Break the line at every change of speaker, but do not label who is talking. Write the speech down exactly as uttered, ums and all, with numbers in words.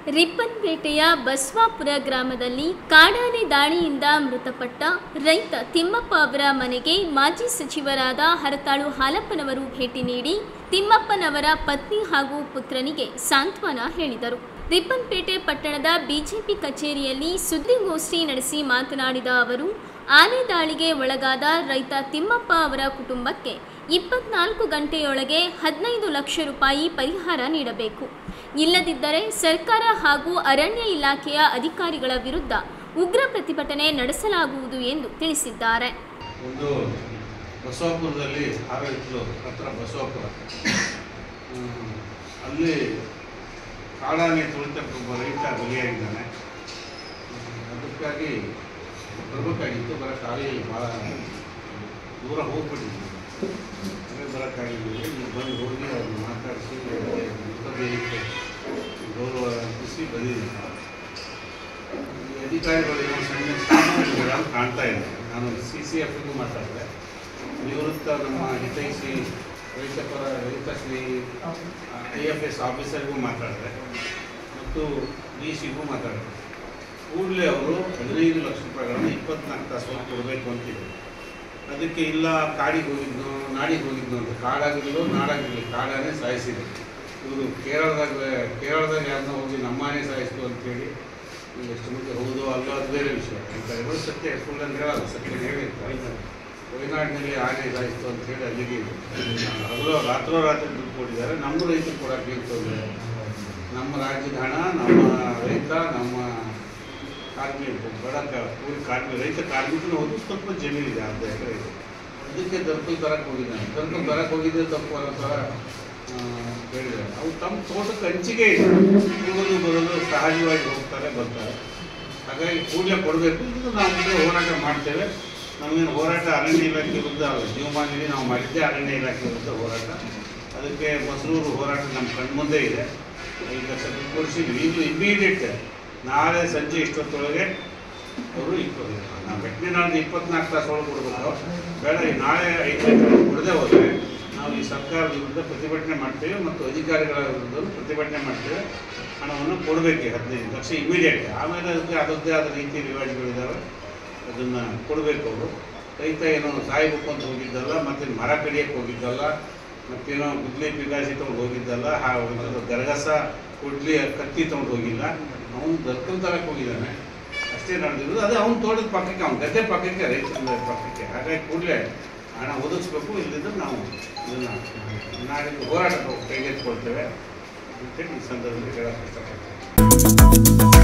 ರಿಪ್ಪನ್ಪೇಟೆಯ ಬಸವಾಪುರ ಗ್ರಾಮದಲ್ಲಿ ಕಾಡಾನೆ ದಾಳಿಯಿಂದ ಮೃತಪಟ್ಟ ರೈತ ತಿಮ್ಮಪ್ಪ ಅವರ ಮನೆಗೆ ಮಾಜಿ ಸಚಿವರಾದ ಹರತಾಳು ಹಾಲಪ್ಪನವರು ಭೇಟಿ ನೀಡಿ ತಿಮ್ಮಪ್ಪನವರ ಪತ್ನಿ ಹಾಗೂ ಪುತ್ರನಿಗೆ ಸಾಂತ್ವನ ಹೇಳಿದರು. ರಿಪ್ಪನ್ಪೇಟೆ ಪಟ್ಟಣದ ಬಿಜೆಪಿ ಕಚೇರಿಯಲ್ಲಿ ಸುದ್ದಿಗೋಷ್ಠಿ ನಡೆಸಿ ಮಾತನಾಡಿದ ಅವರು, ಆನೆ ದಾಳಿಗೆ ಒಳಗಾದ ರೈತ ತಿಮ್ಮಪ್ಪ ಅವರ ಕುಟುಂಬಕ್ಕೆ ಇಪ್ಪತ್ನಾಲ್ಕು ಗಂಟೆಯೊಳಗೆ ಹದಿನೈದು ಲಕ್ಷ ರೂಪಾಯಿ ಪರಿಹಾರ ನೀಡಬೇಕು. ಇಲ್ಲದಿದ್ದರೆ ಸರ್ಕಾರ ಹಾಗೂ ಅರಣ್ಯ ಇಲಾಖೆಯ ಅಧಿಕಾರಿಗಳ ವಿರುದ್ಧ ಉಗ್ರ ಪ್ರತಿಭಟನೆ ನಡೆಸಲಾಗುವುದು ಎಂದು ತಿಳಿಸಿದ್ದಾರೆ.
ಒಂದು ಬಸವಾಪುರದಲ್ಲಿ ಆರೋಗ್ಯ ಹತ್ರ ಬಸವಾಪುರ ಅಲ್ಲಿ ಕಾಡಾನೆ ತುಳಿತಕ್ಕೊಬ್ಬ ರೈತ ಬಲಿಯಾಗಿದ್ದಾನೆ. ಅದಕ್ಕಾಗಿ ಬರಬೇಕಾಗಿತ್ತು, ಬರೋಕ್ಕಾಗಲಿಲ್ಲ. ಭಾಳ ದೂರ ಹೋಗ್ಬಿಟ್ಟಿದ್ವಿ, ಅದೇ ಬರೋಕ್ಕಾಗಿಲ್ಲ. ಈಗ ಬಂದು ಹೋಗಿ ಅವ್ರನ್ನ ಮಾತಾಡಿಸಿ ಮೃತದೇಹಕ್ಕೆ ಗೌರವ ಅರ್ಪಿಸಿ ಬಂದಿದ್ದೀನಿ. ಈ ಅಧಿಕಾರಿಗಳು ಸಣ್ಣ ಸಾಮಾನ್ಯಗಳು ಕಾಣ್ತಾ ಇದೆ. ನಾನು ಸಿ ಸಿ ಎಫ್ಗೂ ಮಾತಾಡಿದೆ, ನಿವೃತ್ತ ನಮ್ಮ ಹಿತೈಷಿ ರೈತ ಪರ ರೈತ ಶ್ರೀ ಐ ಎಫ್ ಎಸ್ ಆಫೀಸರ್ಗೂ ಮಾತಾಡಿದೆ ಮತ್ತು ಡಿ ಸಿಗೂ ಮಾತಾಡಿದೆ. ಕೂಡಲೇ ಅವರು ಹದಿನೈದು ಲಕ್ಷ ರೂಪಾಯಿಗಳನ್ನು ಇಪ್ಪತ್ನಾಲ್ಕು ತಾಸು ಕೊಡಬೇಕು ಅಂತಿದೆ. ಅದಕ್ಕೆ ಇಲ್ಲ ಕಾಡಿಗೆ ಹೋಗಿದ್ನು ನಾಡಿಗೆ ಹೋಗಿದ್ನು ಅಂತ. ಕಾಡಾಗಿರಲು ನಾಡಾಗಿರಲಿ ಕಾಡಾನೆ ಸಾಯಿಸಿದೆ. ಇವರು ಕೇರಳದಾಗ ಕೇರಳದಾಗ ಯಾರನ್ನ ಹೋಗಿ ನಮ್ಮನೆ ಸಾಯಿಸ್ತು ಅಂತೇಳಿ ಎಷ್ಟು ಮುಂದೆ ಹೌದು ಅಲ್ಲೋ ಅದು ಬೇರೆ ವಿಷಯ. ಅಂತ ಸತ್ಯ ಸುಳ್ಳು ಅಂತ ಹೇಳಲ್ಲ, ಸತ್ಯ ಹೇಳಿರ್ತಾರೆ. ವಯನಾಡಿನಲ್ಲಿ ಆನೆ ಸಾಯಿಸ್ತು ಅಂತ ಹೇಳಿ ಅಲ್ಲಿಗೆ ಹಗಲು ರಾತ್ರೋ ರಾತ್ರಿ ದುಡ್ಡು ಕೊಟ್ಟಿದ್ದಾರೆ. ನಮ್ಮ ರೈತರು ಕೊಡೋಕೆ ತೊಂದರೆ. ನಮ್ಮ ರಾಜ್ಯದ ಹಣ ನಮ್ಮ ರೈತ ನಮ್ಮ ಕಾರ್ಮಿಕ ಬಡ ಕೂಲಿ ಕಾರ್ಮಿಕ ರೈತ ಕಾರ್ಮಿಕನ ಹೋಗಿ ಸ್ವಲ್ಪ ಜಮೀನಿದೆ, ಅರ್ಧ ಎಕರೆ ಇದೆ. ಅದಕ್ಕೆ ದರ್ಕಲ್ ತರಕ್ಕೆ ಹೋಗಿದ್ದಾನೆ. ದರ್ಕಲ್ ತರಕ್ಕೆ ಹೋಗಿದ್ದೆ ತಪ್ಪು ಅಂತ ಹೇಳಿದ್ದಾರೆ. ಅವು ತಮ್ಮ ತೋಟಕ್ಕೆ ಹಂಚಿಕೆ ಇದೆ, ಹೋಗೋದು ಬರೋದು ಸಹಜವಾಗಿ ಹೋಗ್ತಾರೆ ಬರ್ತಾರೆ. ಹಾಗಾಗಿ ಕೂಡಲೇ ಕೊಡಬೇಕು. ಇದು ನಾವು ಮುಂದೆ ಹೋರಾಟ ಮಾಡ್ತೇವೆ. ನಮಗೇನು ಹೋರಾಟ ಅರಣ್ಯ ಇಲಾಖೆ ವಿರುದ್ಧ ಅಲ್ಲ, ಜೀವಮಾನದಲ್ಲಿ ನಾವು ಮಾಡಿದ್ದೆ ಅರಣ್ಯ ಇಲಾಖೆ ವಿರುದ್ಧ ಹೋರಾಟ. ಅದಕ್ಕೆ ಮೊಸರೂರು ಹೋರಾಟ ನಮ್ಮ ಕಣ್ಮುಂದೆ ಇದೆ. ಐದು ಲಕ್ಷ ದುಡ್ಡು ಕೊಡಿಸಿದ್ವಿ. ಇದು ಇಮ್ಮಿಡಿಯೇಟ್ ನಾಳೆ ಸಂಜೆ ಇಷ್ಟೊತ್ತೊಳಗೆ ಅವರು ಇಪ್ಪತ್ತು ನಾವು ಘಟನೆ ನಾಳೆ ಇಪ್ಪತ್ನಾಲ್ಕು ತಾಸು ಒಳಗೆ ಕೊಡಬೇಕು. ಬೇಡ ನಾಳೆ ಐದು ಲಕ್ಷ ಕೊಡದೆ ಹೋದರೆ ನಾವು ಈ ಸರ್ಕಾರದ ವಿರುದ್ಧ ಪ್ರತಿಭಟನೆ ಮಾಡ್ತೇವೆ ಮತ್ತು ಅಧಿಕಾರಿಗಳ ವಿರುದ್ಧ ಪ್ರತಿಭಟನೆ ಮಾಡ್ತೇವೆ. ಹಣವನ್ನು ಕೊಡಬೇಕು, ಹದಿನೈದು ಲಕ್ಷ ಇಮಿಡಿಯೇಟ್. ಆಮೇಲೆ ಅದಕ್ಕೆ ಅದರದ್ದೇ ಆದ ರೀತಿ ರಿವಾಜ್ಗಳಿದ್ದಾವೆ, ಅದನ್ನು ಕೊಡಬೇಕು. ಅವರು ರೈತ ಏನೋ ಸಾಯ್ಬೇಕು ಅಂತ ಹೋಗಿದ್ದಲ್ಲ, ಮತ್ತು ಮರ ಕಡಿಯೋಕ್ಕೆ ಹೋಗಿದ್ದಲ್ಲ, ಮತ್ತೇನೋ ಗುದ್ಲಿ ಪಿಗಾಸಿ ತೊಗೊಂಡು ಹೋಗಿದ್ದಲ್ಲ, ಗರಗಸ ಕೊಡ್ಲಿ ಕತ್ತಿ ತೊಗೊಂಡು ಹೋಗಿಲ್ಲ. ಅವನು ದರ್ಕಲ್ ತರಕ್ಕೆ ಹೋಗಿದ್ದಾನೆ ಅಷ್ಟೇ ನಡೆದಿರೋದು. ಅದೇ ಅವ್ನು ತೋಟದ ಪಕ್ಕಕ್ಕೆ, ಅವ್ನು ಗದ್ದೆ ಪಕ್ಕಕ್ಕೆ, ರೈತರ ಪಕ್ಕಕ್ಕೆ. ಹಾಗಾಗಿ ಕೂಡಲೇ ಹಣ ಒದಗಿಸ್ಬೇಕು. ಇಲ್ಲದಿದ್ದರೆ ನಾವು ಇದನ್ನು ನಾಡಿದ್ದು ಹೋರಾಟ ಕೈಗೆತ್ತಿಕೊಳ್ತೇವೆ ಅಂತೇಳಿ ಈ ಸಂದರ್ಭದಲ್ಲಿ ಹೇಳೋಕ್ಕೆ ಇಷ್ಟಪಡ್ತೇವೆ.